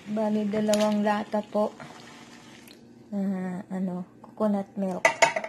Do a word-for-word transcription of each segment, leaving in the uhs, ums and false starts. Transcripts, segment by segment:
Bali, dalawang lata po. Uh, ano, coconut milk.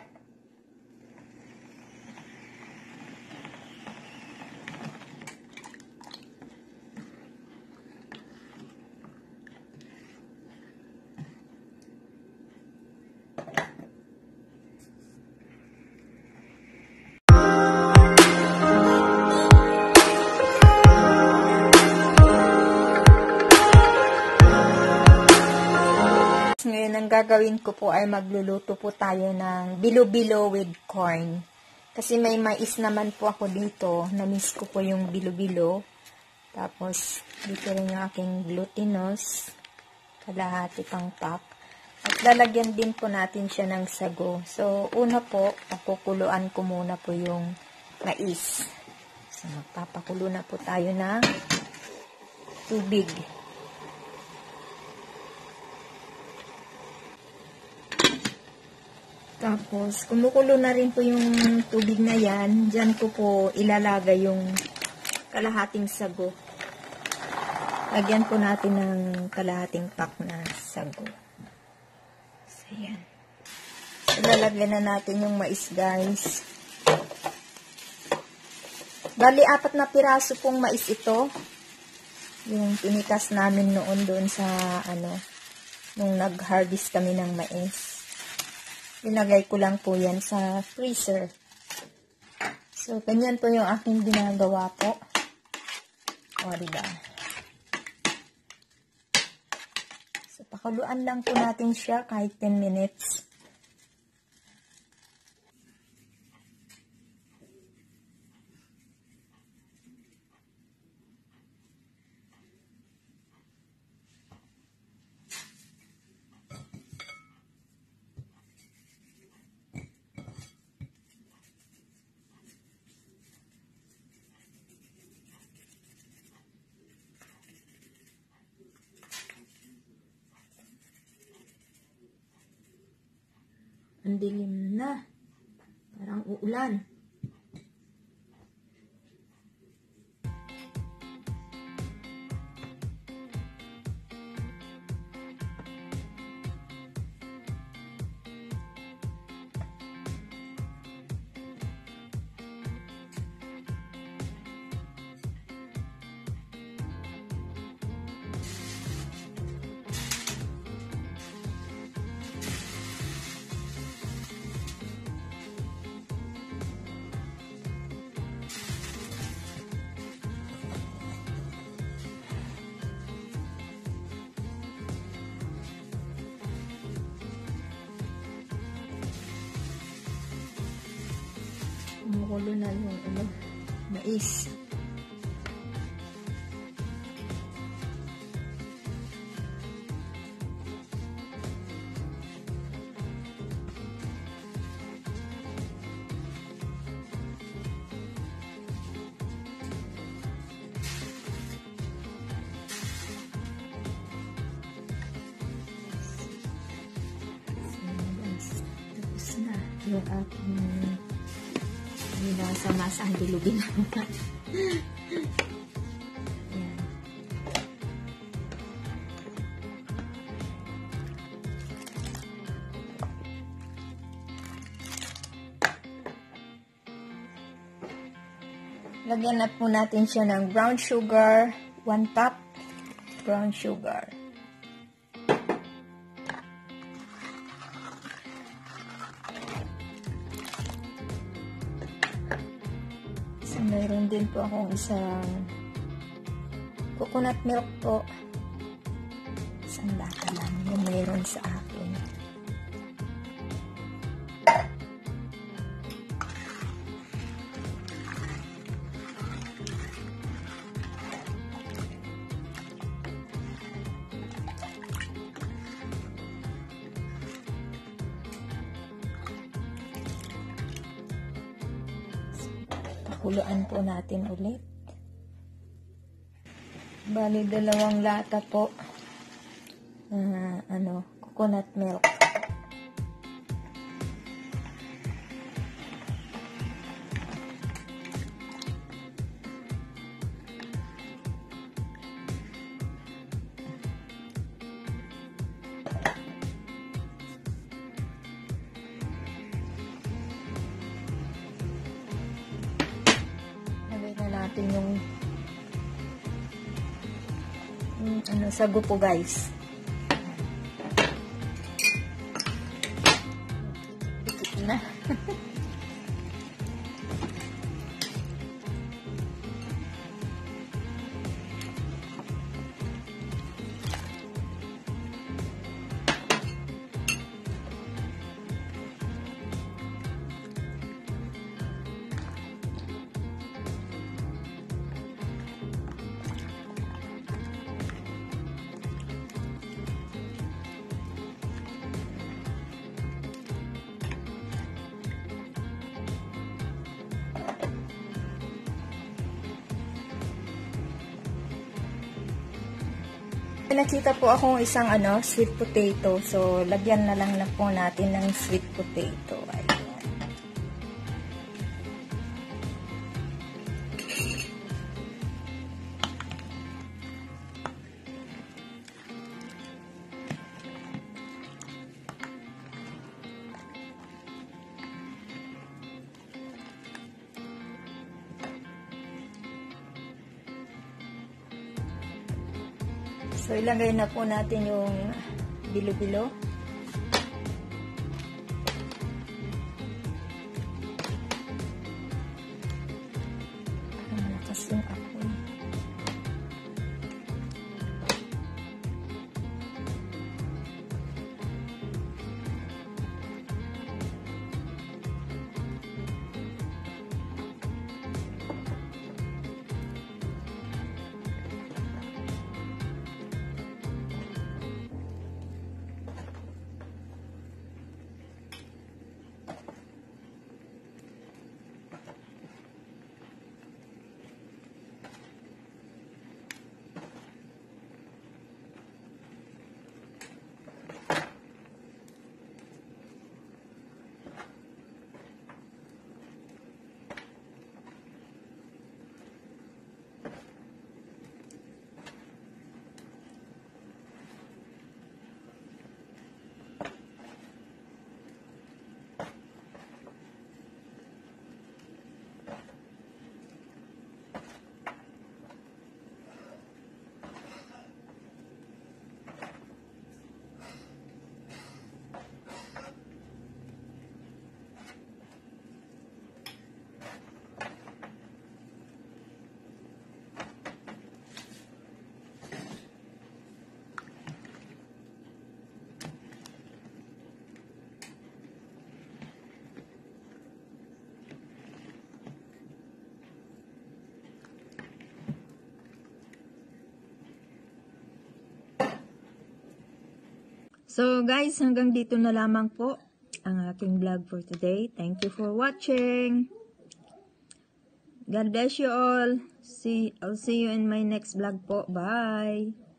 Ngayon, ang gagawin ko po ay magluluto po tayo ng bilo-bilo with corn. Kasi may mais naman po ako dito. Na-miss ko po yung bilo-bilo. Tapos, dito rin yung aking glutinous. Kalahati pang pack. At lalagyan din po natin siya ng sago. So, una po, pakukuluan ko muna po yung mais. So, magpapakulo na po tayo ng tubig. Tapos, kumukulo na rin po yung tubig na yan. Diyan ko po ilalagay yung kalahating sago. Lagyan po natin ng kalahating pack na sago. So, yan. So, lalagyan na natin yung mais, guys. Bali, apat na piraso pong mais ito. Yung pinitas namin noon doon sa, ano, nung nag-harvest kami ng mais. Ilagay ko lang po yan sa freezer. So, ganyan po yung aking ginagawa po. O, diba? So, pakuluan lang po natin siya kahit ten minutes. Ang dilim na. Parang uulan. Kumukulo na yung ano, mais. Tapos na yung aking nasa-masa ang Bilobilo. Ayan. Lagyan na po natin siya ng brown sugar, one cup brown sugar. Mayroon din po akong isang coconut milk po. Isang lata lang yung mayroon sa akin. Pakuluan po natin ulit. Bali, dalawang lata po na uh, ano, coconut milk. yung ano, sago po guys. Ikit na. Nakita po akong isang ano, sweet potato. So, lagyan na lang na po natin ng sweet potato. Ayan. So, ilagay na po natin yung bilo-bilo. Ang malakas yung apoy. So guys, hanggang dito na lamang po ang aking vlog for today. Thank you for watching. God bless you all. See, I'll see you in my next vlog po. Bye!